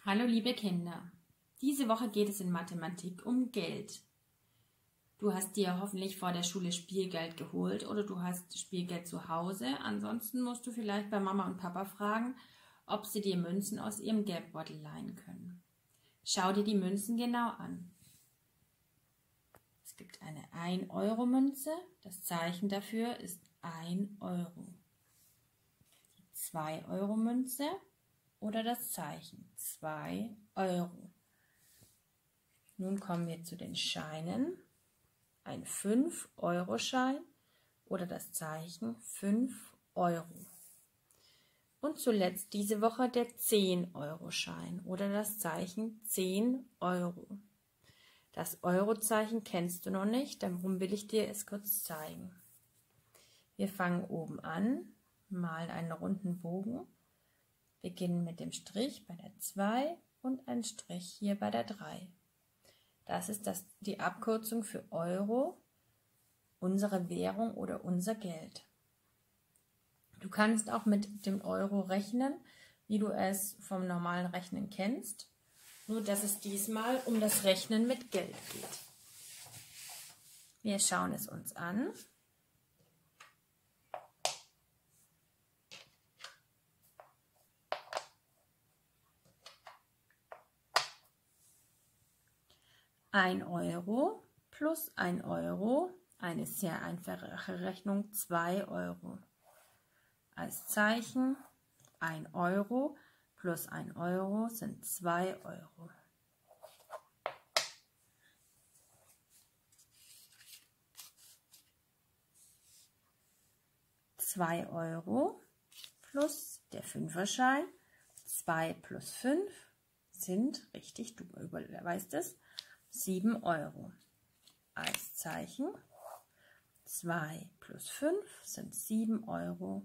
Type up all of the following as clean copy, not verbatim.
Hallo liebe Kinder, diese Woche geht es in Mathematik um Geld. Du hast dir hoffentlich vor der Schule Spielgeld geholt oder du hast Spielgeld zu Hause. Ansonsten musst du vielleicht bei Mama und Papa fragen, ob sie dir Münzen aus ihrem Geldbeutel leihen können. Schau dir die Münzen genau an. Es gibt eine 1-Euro-Münze, das Zeichen dafür ist 1 Euro. Die 2-Euro-Münze oder das Zeichen 2 Euro. Nun kommen wir zu den Scheinen. Ein 5-Euro-Schein oder das Zeichen 5 Euro. Und zuletzt diese Woche der 10-Euro-Schein oder das Zeichen 10 Euro. Das Eurozeichen kennst du noch nicht, darum will ich dir es kurz zeigen. Wir fangen oben an, malen einen runden Bogen, beginnen mit dem Strich bei der 2 und ein Strich hier bei der 3. Das ist die Abkürzung für Euro, unsere Währung oder unser Geld. Du kannst auch mit dem Euro rechnen, wie du es vom normalen Rechnen kennst, nur dass es diesmal um das Rechnen mit Geld geht. Wir schauen es uns an. Ein Euro plus 1 Euro, eine sehr einfache Rechnung, 2 Euro. Als Zeichen 1 Euro plus 1 Euro sind 2 Euro. Zwei Euro plus der 5er-Schein, 2 plus 5 sind, richtig, du weißt es, 7 Euro. Als Zeichen 2 plus 5 sind 7 Euro.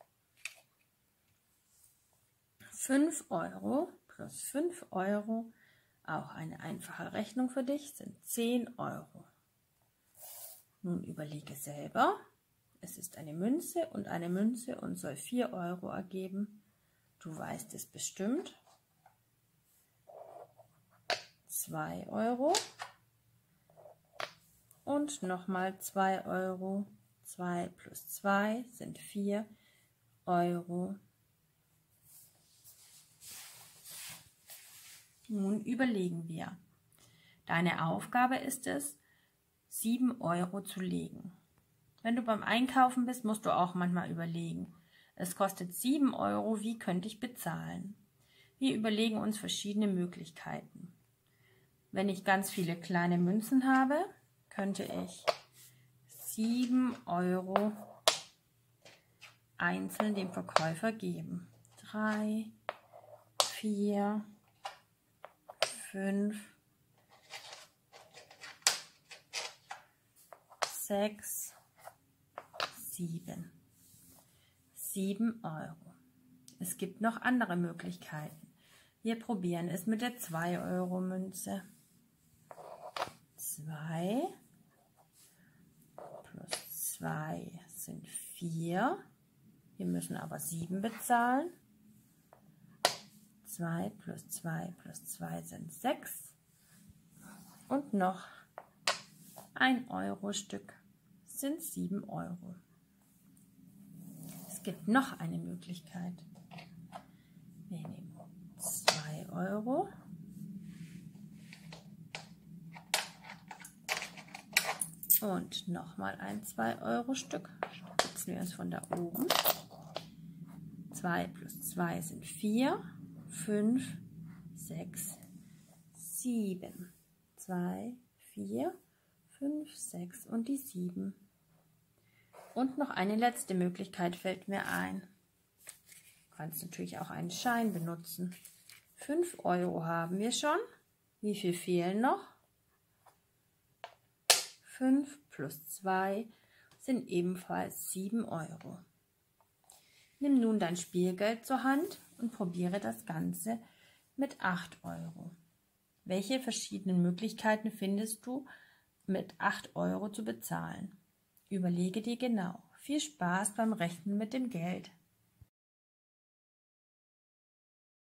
5 Euro plus 5 Euro, auch eine einfache Rechnung für dich, sind 10 Euro. Nun überlege selber, es ist eine Münze und soll 4 Euro ergeben. Du weißt es bestimmt. 2 Euro und nochmal 2 Euro. 2 plus 2 sind 4 Euro. Nun überlegen wir. Deine Aufgabe ist es, 7 Euro zu legen. Wenn du beim Einkaufen bist, musst du auch manchmal überlegen. Es kostet 7 Euro, wie könnte ich bezahlen? Wir überlegen uns verschiedene Möglichkeiten. Wenn ich ganz viele kleine Münzen habe, könnte ich 7 Euro einzeln dem Verkäufer geben. 3, 4, 5, 6, 7. 7 Euro. Es gibt noch andere Möglichkeiten. Wir probieren es mit der 2-Euro-Münze. 2 plus 2 sind 4. Wir müssen aber 7 bezahlen. 2 plus 2 plus 2 sind 6. Und noch ein Euro-Stück sind 7 Euro. Es gibt noch eine Möglichkeit. Wir nehmen 2 Euro. Und nochmal ein 2-Euro-Stück. Setzen wir uns von da oben. 2 plus 2 sind 4. 5, 6, 7. 2, 4, 5, 6 und die 7. Und noch eine letzte Möglichkeit fällt mir ein. Du kannst natürlich auch einen Schein benutzen. 5 Euro haben wir schon. Wie viel fehlen noch? 5 plus 2 sind ebenfalls 7 Euro. Nimm nun dein Spielgeld zur Hand und probiere das Ganze mit 8 Euro. Welche verschiedenen Möglichkeiten findest du, mit 8 Euro zu bezahlen? Überlege dir genau. Viel Spaß beim Rechnen mit dem Geld.